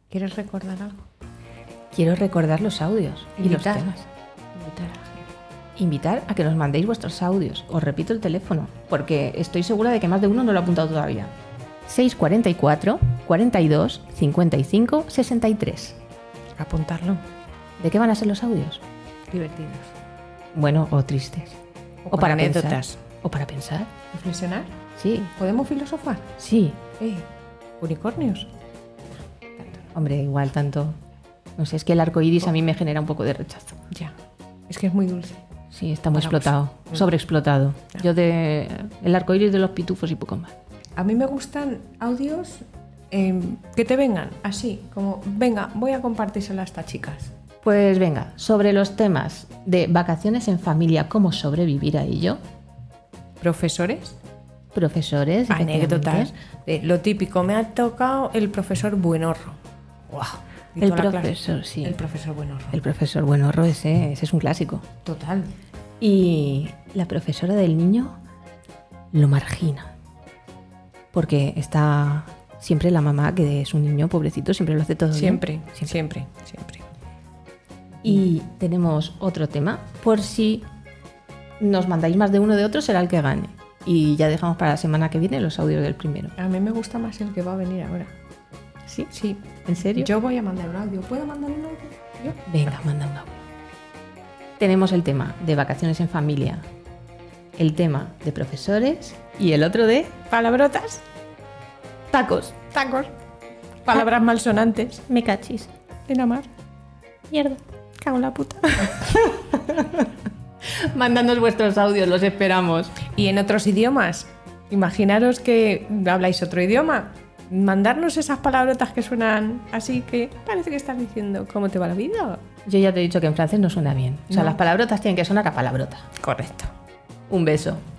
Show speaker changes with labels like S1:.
S1: ¿Quieres recordar algo?
S2: Quiero recordar los audios y los
S1: Invitar.
S2: temas. Invitar a que nos mandéis vuestros audios. Os repito el teléfono, porque estoy segura de que más de uno no lo ha apuntado todavía. 644 42 55 63.
S1: Apuntarlo.
S2: ¿De qué van a ser los audios?
S1: Divertidos.
S2: Bueno, o tristes.
S1: O para anécdotas.
S2: pensar. O para pensar.
S1: ¿Reflexionar?
S2: Sí,
S1: ¿Podemos filosofar?
S2: sí.
S1: ¿Unicornios?
S2: Hombre, igual tanto. No sé, es que el arco iris a mí me genera un poco de rechazo.
S1: Ya. Es que es muy dulce.
S2: Sí, está muy
S1: Para
S2: explotado, sobreexplotado.
S1: Ya.
S2: Yo de el arco iris de los pitufos y poco más.
S1: A mí me gustan audios que te vengan así, como, venga, voy a compartírselo a estas chicas.
S2: Pues venga, sobre los temas de vacaciones en familia, cómo sobrevivir a ello,
S1: ¿Profesores?
S2: profesores,
S1: Anécdotas.
S2: efectivamente.
S1: Lo típico, me ha tocado el profesor buenorro. ¡Guau! Y
S2: El
S1: toda la clase.
S2: profesor, sí.
S1: El profesor buenorro.
S2: El profesor buenorro, ese es un clásico.
S1: Total.
S2: Y la profesora del niño lo margina. Porque está siempre la mamá, que es un niño pobrecito, siempre lo hace todo bien.
S1: Siempre,
S2: Siempre.
S1: siempre, siempre.
S2: Y tenemos otro tema, por si nos mandáis más de uno de otro, será el que gane. Y ya dejamos para la semana que viene los audios del primero.
S1: A mí me gusta más el que va a venir ahora.
S2: ¿Sí?
S1: Sí.
S2: ¿En serio?
S1: Yo voy a mandar un audio. ¿Puedo mandar un audio? ¿Yo?
S2: Venga, manda un audio. Tenemos el tema de vacaciones en familia, el tema de profesores y el otro de
S1: Palabrotas.
S2: tacos.
S1: Tacos. Palabras malsonantes.
S2: Me cachis.
S1: De la mar.
S2: Mierda.
S1: Cago en la puta.
S2: Mandadnos vuestros audios, los esperamos.
S1: Y en otros idiomas. Imaginaros que habláis otro idioma. Mandarnos esas palabrotas que suenan así que parece que estás diciendo ¿cómo te va la vida?
S2: Yo ya te he dicho que en francés no suena bien. O sea,
S1: No.
S2: las palabrotas tienen que sonar a palabrota.
S1: Correcto.
S2: Un beso.